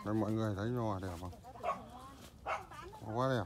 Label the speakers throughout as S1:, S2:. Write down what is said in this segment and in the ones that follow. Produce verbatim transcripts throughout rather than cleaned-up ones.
S1: Đây mọi người thấy nho đẹp không? Quá đẹp.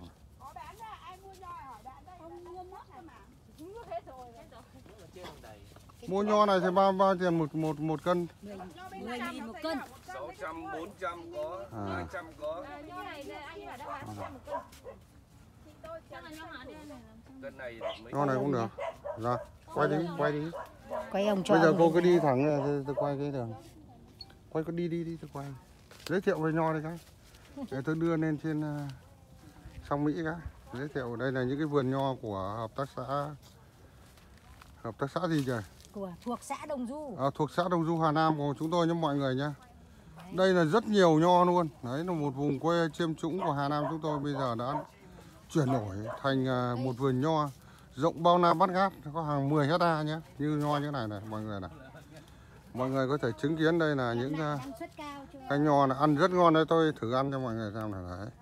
S1: Mua nho này thì bao bao tiền một một một cân?
S2: mười nghìn một cân.
S3: sáu trăm, bốn trăm có,
S1: À.
S3: hai trăm có.
S2: Nho này anh bảo đã bán một cân. Chắc là nho hả đây này.
S3: Cân này mấy
S1: Nho này cũng được. Rồi, quay đi, quay đi.
S4: Quay ông cho.
S1: Bây giờ cô cứ đi thẳng ra, tôi, tôi quay cái đường. Quay cứ đi đi đi tôi quay. Giới thiệu về nho đây cái. Để tôi đưa lên trên uh, sông Mỹ cái. Giới thiệu đây là những cái vườn nho của hợp tác xã. Hợp tác xã gì trời?
S4: Của thuộc xã Đồng Du.
S1: À, thuộc xã Đồng Du Hà Nam của chúng tôi nhé mọi người nhé. Đây là rất nhiều nho luôn. Đấy là một vùng quê chiêm trũng của Hà Nam chúng tôi bây giờ đã chuyển đổi thành uh, một vườn nho rộng bao la bát ngát, có hàng mười hecta nhé, như nho như này này mọi người này. Mọi người có thể chứng kiến đây là những uh, cái nho này ăn rất ngon đấy, tôi thử ăn cho mọi người xem này đấy.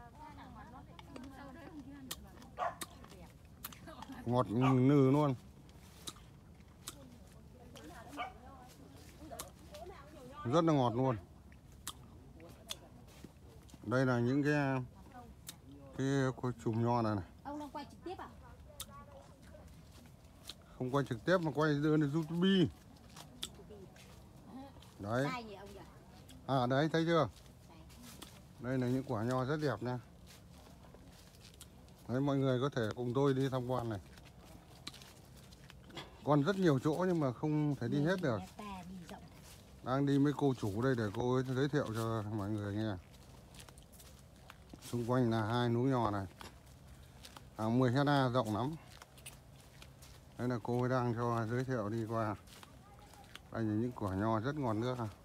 S1: Ngọt nừ luôn. Rất là ngọt luôn. Đây là những cái cái, cái chùm nho này này.
S4: Ông đang quay trực tiếp à?
S1: Không quay trực tiếp mà quay đưa lên YouTube. Đấy. À đấy thấy chưa? Đây là những quả nho rất đẹp nha. Đấy mọi người có thể cùng tôi đi tham quan này. Còn rất nhiều chỗ nhưng mà không thể đi hết được. Đang đi với cô chủ đây để cô ấy giới thiệu cho mọi người nghe. Xung quanh là hai núi nho này. À, mười hecta rộng lắm. Đây là cô ấy đang cho giới thiệu đi qua. Đây là những quả nho rất ngọt nước à.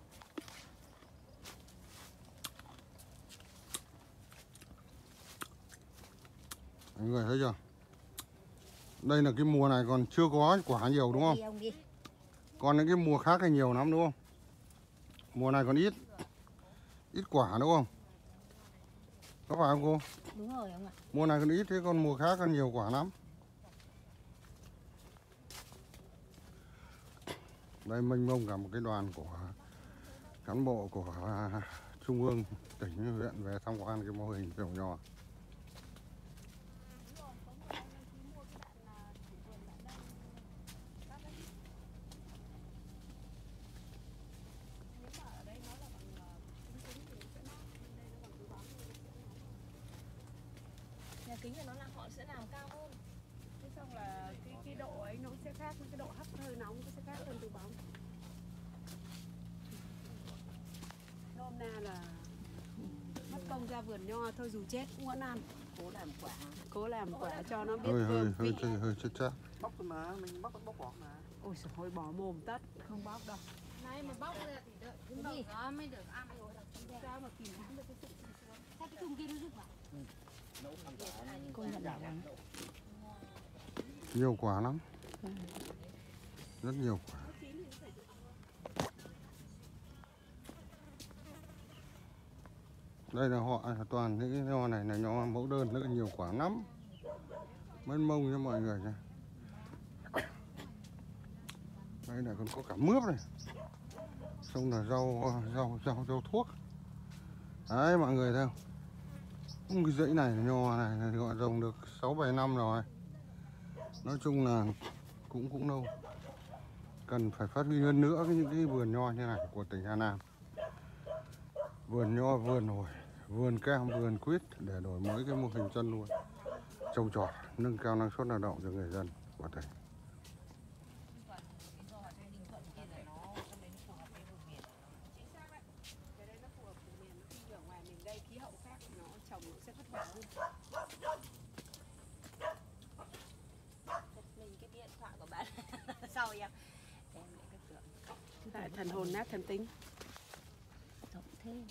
S1: Mọi người thấy chưa? Đây là cái mùa này còn chưa có quả nhiều đúng không? Còn những cái mùa khác thì nhiều lắm đúng không? Mùa này còn ít. Ít quả đúng không? Có phải không cô?
S4: Đúng rồi ông ạ.
S1: Mùa này còn ít thế còn mùa khác còn nhiều quả lắm. Đây mênh mông cả một cái đoàn của cán bộ của Trung ương, tỉnh, huyện về tham quan cái mô hình trồng nho.
S2: Nhà kính của nó là họ sẽ làm cao hơn.
S5: Thế xong là cái cái độ ấy nó sẽ khác, cái độ hấp hơi nóng nó sẽ khác hơn từ bóng. Nôm na là mất công ra vườn nho thôi dù chết cũng vẫn ăn. Cố làm quả, cố làm quả cho nó biết
S1: Hơi hơi
S5: hương
S1: hơi
S5: vị.
S1: hơi, hơi chết chết.
S3: Bóc mà, mình bóc bóc bỏ mà.
S5: Ôi trời ơi bỏ mồm tất, không bóc đâu.
S2: Này mà bóc ra thì đợi cái gì đó mới được ăn.
S5: Sao mà kìm hãm được cái sự
S4: Sao cái thùng kia nó rụng à? Công nhận là
S1: Nhiều quả lắm. Rất nhiều quả. Đây là họ toàn những cái nho này là nho mẫu đơn rất là nhiều quả lắm. Mênh mông cho mọi người nha. Đây là còn có cả mướp này. Xong là rau rau rau rau thuốc. Đấy mọi người thấy không? Cái dãy này nho này gọi trồng được sáu bảy năm rồi. Nói chung là cũng cũng lâu. Cần phải phát huy hơn nữa những cái vườn nho như này của tỉnh Hà Nam. Vườn nho, vườn hồi, vườn cam, vườn quýt để đổi mới cái mô hình chăn nuôi, trồng trọt, nâng cao năng suất lao động cho người dân của tỉnh.
S5: tại thần hồn nát thần tính.
S4: Rộng thế.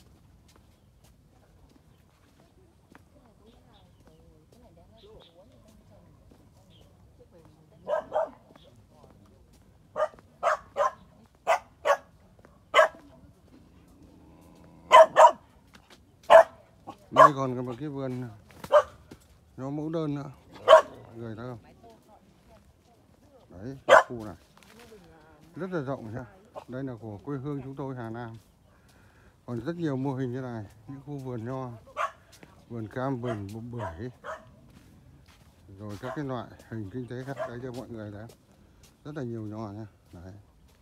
S1: Đây còn có một cái vườn nó mẫu đơn nữa, người thấy không? Đấy, cái khu này rất là rộng nhá. Đây là của quê hương chúng tôi Hà Nam. Còn rất nhiều mô hình như này, những khu vườn nho, vườn cam, vườn bưởi, rồi các cái loại hình kinh tế khác đấy cho mọi người đấy. Rất là nhiều nho nha. Đấy.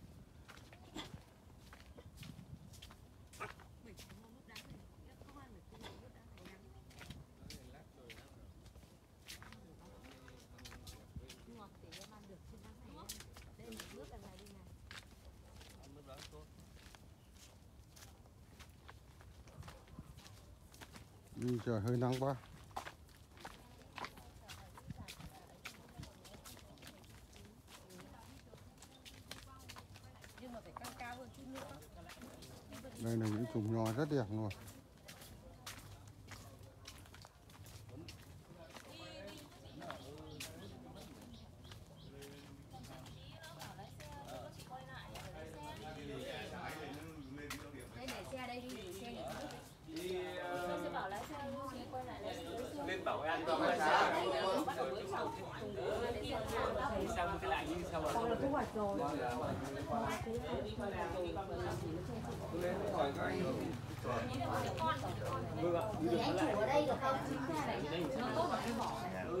S1: Đi trời hơi nắng quá. Đây là những chùm nho rất đẹp luôn.
S3: Lên bảo an cho mai xa. Xong cái lại như sau rồi.
S4: Xong là thu hoạch rồi.
S3: Lên hỏi các anh.
S4: Thì anh chủ ở đây được không? Nó tốt ở cái vỏ.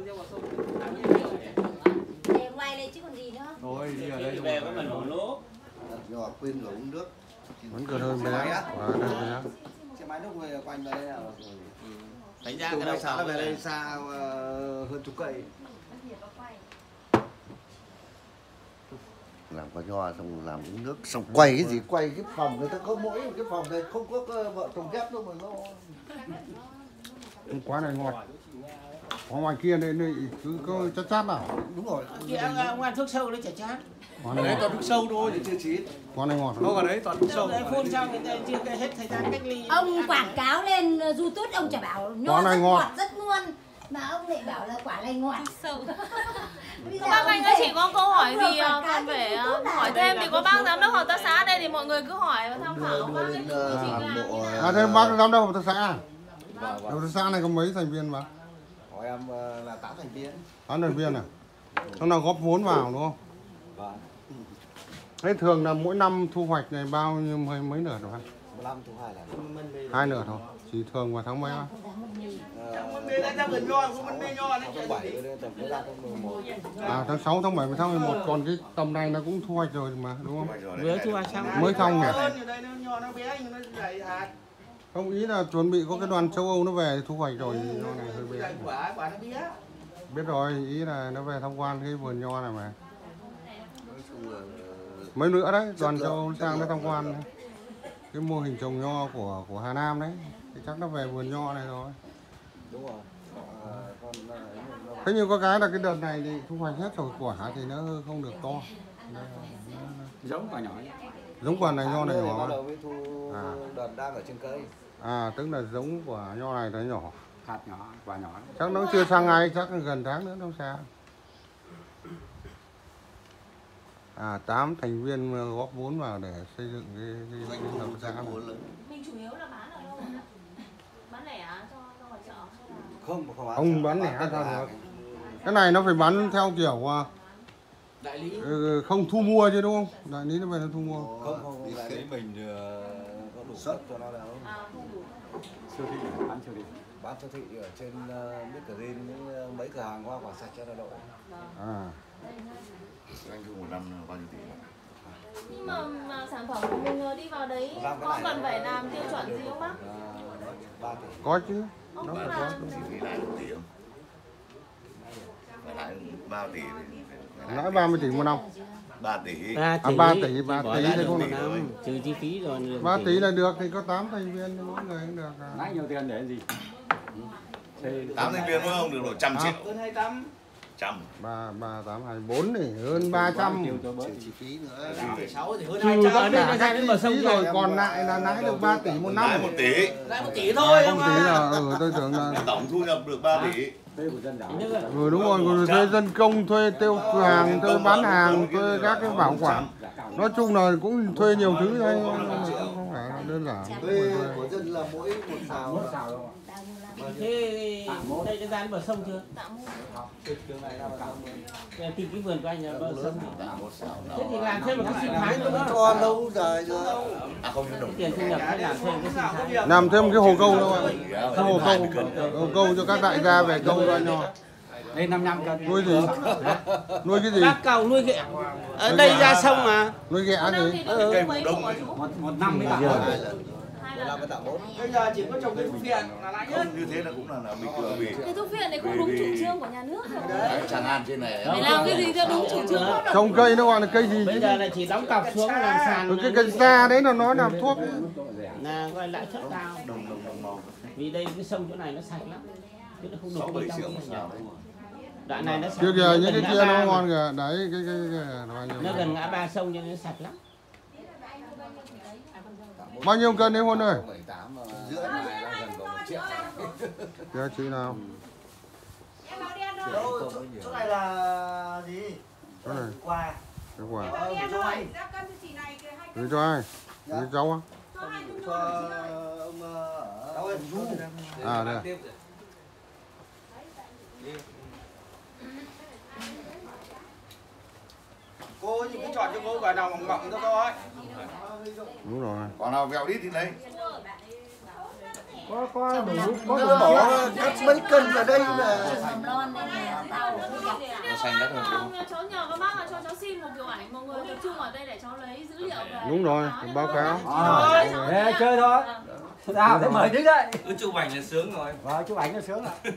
S4: Để ngoài này chứ còn gì nữa.
S1: Thôi đi ở đây
S3: Về với mình một lỗ.
S6: Nhỏ quên rồi uống nước.
S1: vẫn còn hơi bé. Quá hơi bé.
S6: Xe máy lúc về quanh đây là
S3: Đánh ra
S6: từ
S3: cái
S6: đây
S3: đầu
S6: xã
S3: sáu
S6: về đây xa uh, hơn chục cây. Làm có nho xong làm uống nước xong quay cái gì quay cái phòng người ta có mỗi cái phòng này không có uh, vợ chồng ghép đâu mà nó
S1: Quá này ngọt. Có ngoài kia đây này cứ có chát chát nào.
S6: đúng rồi.
S7: Kia ông ăn thuốc sâu đấy chả chát.
S1: Quá
S6: Đấy
S1: này ngọt.
S6: toàn thuốc sâu thôi thì chưa chín.
S1: Quá này ngọt.
S6: Nó ở đấy toàn thuốc sâu.
S7: Đấy phun xong người ta chưa cái hết thời gian cách ly.
S4: Ông quảng cáo lên YouTube ông chả bảo nho
S1: này
S4: rất
S1: ngọt.
S4: ngọt rất ngon. Mà ông lại bảo là quả này ngọt.
S2: Sâu.
S4: Bây giờ
S2: Bác
S4: ông
S2: Anh ơi,
S4: về-
S2: chỉ có câu hỏi
S4: ông vừa
S2: gì
S4: quảng cáo
S2: còn
S4: trên
S2: phải
S4: YouTube là-
S2: hỏi thêm thì có bác giám đốc hợp tác xã đây thì mọi người cứ hỏi và tham khảo
S6: Đưa,
S2: bác
S6: đưa
S2: ấy.
S6: lên uh, hàng bộ. uh,
S1: À thế bác giám đốc hợp tác xã à?
S6: Vâng, vâng.
S1: Hợp tác xã này có mấy thành viên mà?
S6: Hỏi em uh, là tám thành viên.
S1: tám thành viên à? Hôm nào góp vốn vào đúng không?
S6: Vâng.
S1: Thế thường là mỗi năm thu hoạch này bao nhiêu mấy, mấy nửa rồi?
S6: một năm thu hai lần.
S1: Hai nửa thôi. Chỉ thường vào tháng mấy á?
S7: Mình mê ra vườn nho, không mình mê nho đấy.
S6: Tháng bảy đến tầm mười lăm tháng mười một.
S1: À tháng sáu, tháng bảy, tháng mười một. Còn cái tầm này nó cũng thu hoạch rồi mà đúng không?
S7: Vừa thu hoạch xong.
S1: Mới xong nhỉ?
S7: Hơn, ở đây nó nho nó bé nhưng nó dày hạt.
S1: Không, ý là chuẩn bị có cái đoàn châu Âu nó về thì thu hoạch rồi thì nho này hơi bé.
S7: Dày quả, quả nó bé.
S1: Biết rồi, ý là nó về tham quan cái vườn nho này mà.
S6: Nói chung là
S1: Mấy nữa đấy, đoàn châu Âu sang nó tham quan đấy. Cái mô hình trồng nho của của Hà Nam đấy. Thì chắc nó về vườn nho này rồi.
S6: đúng rồi. À, con uh, nó
S1: Thế nhưng có cái là cái đợt này thì thu hoạch hết rồi, quả thì nó không được to.
S7: Giống quả nhỏ.
S1: Giống quả này nho này
S6: Đưa thì
S1: nhỏ
S6: bắt
S1: mà.
S6: đầu mới thu
S1: À.
S6: đợt đang ở trên cây.
S1: À tức là giống quả nho này nó nhỏ.
S7: Hạt nhỏ, quả nhỏ.
S1: Chắc nó chưa sang ngày, chắc là gần tháng nữa nó sang. À tám thành viên góp vốn vào để xây dựng cái, cái,
S6: Doanh
S1: cái
S6: thu
S1: hợp tác xã
S6: doanh
S1: này.
S6: thu lớn.
S2: Mình chủ yếu là bán ở đâu? Bán lẻ cho cho ngoài chợ hay là
S6: Không không bán.
S1: Không bán lẻ
S6: tất
S1: sao
S6: cả.
S1: được. Cái này nó phải bán theo kiểu à,
S7: Đại lý.
S1: ừ, không thu mua chứ đúng không? Đại lý nó về nó thu mua.
S6: Không không không lại đấy mình có đủ suất cho nó đâu.
S2: à, không đủ.
S7: Siêu thị, bán siêu thị.
S6: Bán siêu thị ở trên uh, Mít Green với uh, mấy cửa hàng hoa quả sạch cho nó độ.
S1: À.
S6: Doanh thu một năm bao nhiêu tỷ?
S2: Nhưng mà, mà sản phẩm của mình đi vào đấy
S6: Làm cái
S2: có
S6: này
S2: cần
S6: là-
S2: phải làm tiêu chuẩn gì không bác?
S6: ba tỷ.
S1: Có chứ.
S2: Không
S1: Nó
S2: biết
S1: phải
S2: là
S1: có.
S8: Chỉ nghĩ lại một tỷ không? Phải lại ba tỷ thì
S1: Lãi ba mươi tỷ một năm.
S8: ba tỷ.
S1: À ba tỷ, ba tỷ thì không được.
S7: Trừ chi phí rồi.
S1: ba tỷ là được thì có tám thành viên mỗi người cũng được. À.
S7: Lãi nhiều tiền để gì?
S8: tám thành viên đúng không? Được độ trăm
S1: À.
S8: triệu.
S7: Hơn hai trăm.
S8: Trăm.
S1: ba ba tám hai bốn thì hơn ba trăm.
S6: Trừ chi phí nữa.
S7: sáu thì hơn
S1: Trừ
S7: hai trăm.
S1: tất
S7: Ở đây
S1: cả
S7: nó ra
S1: các
S7: đến
S1: chi
S7: bờ sông
S1: phí
S7: rồi.
S1: rồi còn lại là lãi được ba tỷ một năm.
S8: Lãi một tỷ.
S7: Lãi một tỷ thôi
S1: Không
S7: không
S1: tí
S7: à.
S1: là ừ, tôi tưởng là
S8: Tổng thu nhập được ba tỷ.
S7: Thuê của dân đảo.
S1: ừ, đúng rồi, rồi thuê dân công, thuê tiêu cửa hàng, thuê bán hàng, thuê các cái bảo quản. Nói chung là cũng thuê nhiều thứ thôi, không phải là đơn đơn giản.
S6: Thuê của dân là mỗi một xào.
S3: Một xào đâu ạ? Thế đây cái gian bờ sông chưa? Tìm cái vườn của anh là bờ sông. Thế thì làm thêm một cái sinh thái nữa.
S6: Cho lâu dài rồi.
S8: À không đồng.
S3: Tiền thu nhập hay làm thêm cái sinh thái.
S1: Làm thêm cái hồ câu đâu ạ? Cái hồ câu, hồ câu cho các đại gia về câu ra nho.
S3: Đây năm năm cân.
S1: Nuôi gì? Nuôi cái gì?
S3: Bác cầu nuôi ghẹ. Ở đây ra sông mà.
S1: Nuôi ghẹ gì?
S8: Cây mùa đông ấy.
S3: Một, một năm mới tạo một.
S7: Bây giờ chỉ có trồng cây thuốc viện là lãi nhất.
S8: Như thế là cũng là, là bình thường vì
S2: Cái thuốc viện này không đúng chủ trương của nhà nước rồi.
S8: đấy, tràn lan trên này.
S2: Phải làm cái gì theo đúng chủ trương pháp luật.
S1: Trồng cây nó gọi là cây gì
S3: Bây
S1: chứ?
S3: giờ là chỉ đóng cọc xuống làm sàn.
S1: Rồi cái cây xa đấy là nó làm thuốc.
S3: Là gọi lãi suất cao.
S8: Đồng đồng đồng màu.
S3: Vì đây cái sông chỗ này nó sạch lắm. Chứ nó không
S8: Sáu
S3: đục
S8: bảy
S3: bên
S8: triệu
S3: trong
S8: một
S3: không
S8: xào
S3: phải
S8: đấy.
S3: Đoạn này nó sạch.
S1: Trước giờ những cái
S3: Gần
S1: kia
S3: ngã
S1: nó
S3: ba
S1: ngon
S3: mà.
S1: kìa. Đấy, cái cái cái nó bao nhiêu?
S3: Nó gần ngã ba sông cho nên nó sạch lắm.
S1: Bao nhiêu cân đấy Huân ơi?
S8: bảy tám mà giữa này là gần có một triệu.
S1: Cho chị nào?
S7: Đâu, chỗ, chỗ này là gì?
S1: Chỗ này,
S7: Quà.
S1: cái quả.
S7: Ờ, gửi cho anh.
S1: Gửi cho ai? Gửi cháu á?
S7: Cho ông ờ, cháu ơi, Du.
S1: À đây. À?
S7: Cô thì cứ chọn cho cô quả nào mỏng mỏng cho thôi.
S1: Đúng rồi.
S8: Còn nào vẹo đi thì đấy.
S6: Có có đủ có đủ bỏ cắt mấy cân vào đây là
S4: mầm non đây là tao
S8: Nó xanh đất hơn đúng không?
S2: Cháu nhờ các bác là cho cháu xin một kiểu ảnh một người tập trung ở đây để cháu lấy dữ liệu về.
S1: Đúng rồi, báo cáo.
S3: Để chơi thôi. Sao thế mời đứng dậy.
S7: Cứ chụp ảnh là sướng rồi.
S3: Vâng, chụp ảnh là sướng rồi.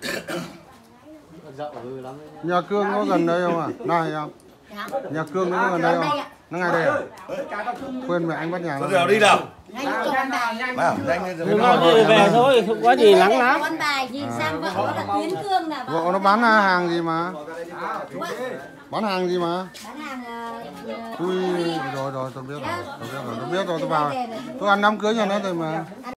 S1: Nhà Cương có gần đây không à? Này không? Nhà Cương nó có gần đây không? Nó ngay đây à? Quên mẹ anh bắt nhà
S8: Sao
S1: nó.
S8: giờ đi nào?
S4: ngay chỗ con bài
S8: Nào, nhanh lên rồi.
S3: Đừng lo đi về thôi, không có gì lắng lắm.
S4: con bài nhìn sang vợ nó là Tuyến Cương là
S1: Vợ nó bán hàng gì mà? Bán hàng gì mà?
S4: bán hàng ờ,
S1: Ui, rồi rồi tôi biết rồi, tôi biết rồi, tôi biết rồi tôi vào. Tôi ăn đám cưới nhà nó rồi mà.